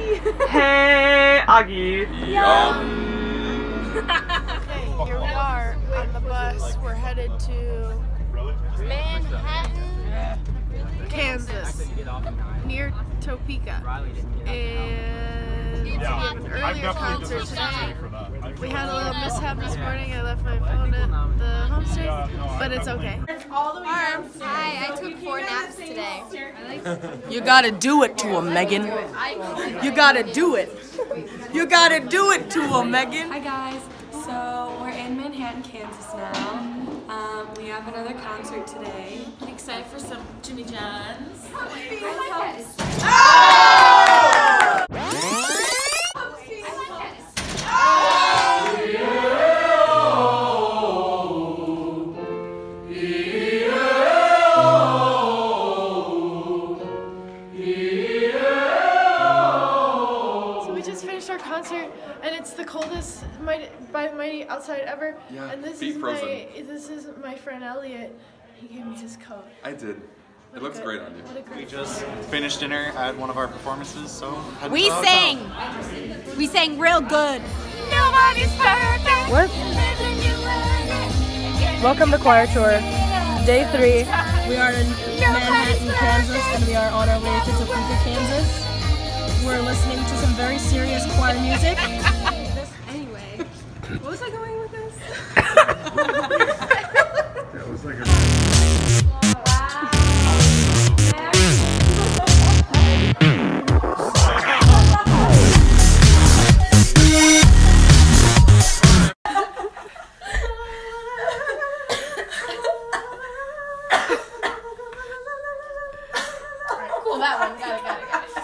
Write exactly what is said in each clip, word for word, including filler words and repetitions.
Hey, Augie. Yum. Okay, here we are on the bus. We're headed to Manhattan, Kansas, near Topeka. And we have an earlier concert today. We had a little mishap this morning. I left my phone at the homestay, but it's okay. Hi, I took four naps today. You gotta do it to him, Megan. You gotta do it. You gotta do it to him, Megan. Hi guys. So we're in Manhattan, Kansas now. Um, we have another concert today. I'm excited for some Jimmy John's. Our concert, and it's the coldest mighty, by mighty outside ever. Yeah, and this feet is frozen. my this is my friend Elliot. He gave me his coat. I did. What it looks good, great on you. What a great We just finished dinner at one of our performances, so we sang. We sang real good. Nobody's perfect. What? Welcome to Choir Tour, day three. We are in Manhattan, Kansas, and we are on our way to Topeka, Kansas. We're listening to some very serious choir music. Anyway, what was I going with this? That was like a... Cool, that one. Got it, got it, got it.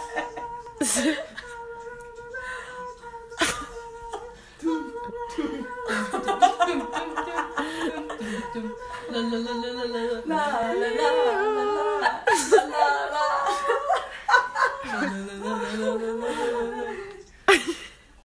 La la la la la la la la la la.